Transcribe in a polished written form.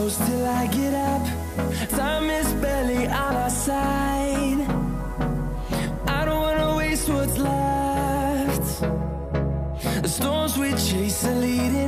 close till I get up. Time is barely on our side. I don't wanna waste what's left. The storms we chase are leading